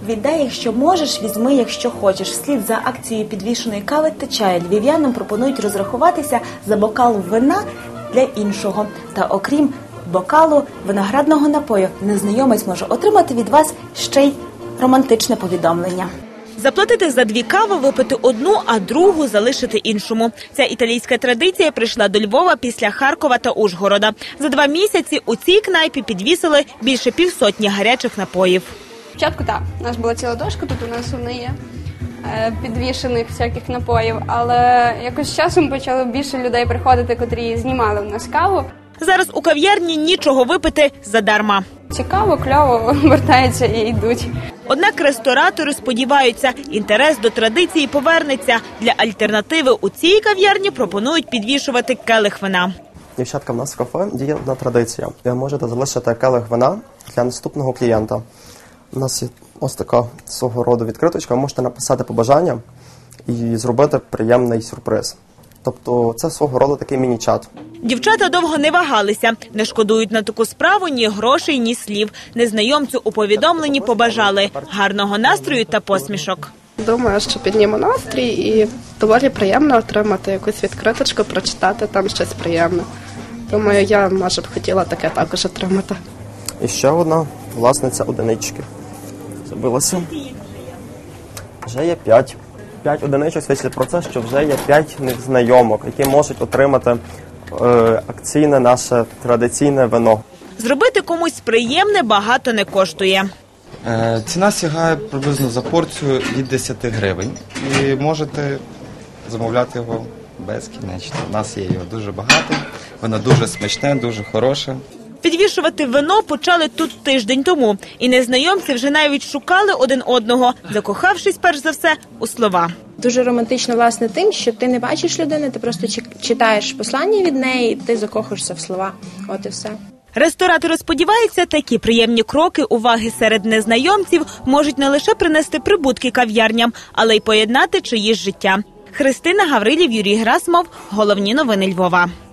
«Віддай, якщо можеш, візьми, якщо хочеш». Вслід за акцією підвішеної кави та чаю львів'янам пропонують розрахуватися за бокал вина для іншого. Та окрім бокалу виноградного напою, незнайомець може отримати від вас ще й романтичне повідомлення. Заплатити за 2 кави, випити одну, а другу залишити іншому. Ця італійська традиція прийшла до Львова після Харкова та Ужгорода. За 2 місяці у цій кнайпі підвісили більше 50 гарячих напоїв. Спочатку так, у нас була ціла дошка, тут у нас вони є, підвішених всяких напоїв, але якось з часом почало більше людей приходити, котрі знімали в нас каву. Зараз у кав'ярні нічого випити задарма. Цікаво, кльово, вертаються і йдуть. Однак ресторатори сподіваються, інтерес до традиції повернеться. Для альтернативи у цій кав'ярні пропонують підвішувати келих вина. Дівчатка, в нас в кафе діє одна традиція. Ви можете залишити келих вина для наступного клієнта. У нас є ось така свого роду відкриточка. Ви можете написати побажання і зробити приємний сюрприз. Тобто це свого роду такий міні-чат. Дівчата довго не вагалися. Не шкодують на таку справу ні грошей, ні слів. Незнайомцю у повідомленні побажали гарного настрою та посмішок. Думаю, що підніму настрій і доволі приємно отримати якусь відкриточку, прочитати там щось приємне. Думаю, я, може б, хотіла таке також отримати. І ще одна власниця одинички. Забилася. Вже є 5. 5 одиничок свідчить про це, що вже є 5 незнайомок, які можуть отримати акційне наше традиційне вино. Зробити комусь приємне багато не коштує. Ціна сягає приблизно за порцію від 10 гривень. І можете замовляти його безкінечно. У нас є його дуже багато, воно дуже смачне, дуже хороше. Підвішувати вино почали тут тиждень тому. І незнайомці вже навіть шукали один одного, закохавшись перш за все у слова. Дуже романтично, власне, тим, що ти не бачиш людини, ти просто читаєш послання від неї, і ти закохуєшся в слова. От і все. Ресторатори сподіваються, такі приємні кроки уваги серед незнайомців можуть не лише принести прибутки кав'ярням, але й поєднати чиїсь життя. Христина Гаврилів, Юрій Герасимов. Головні новини Львова.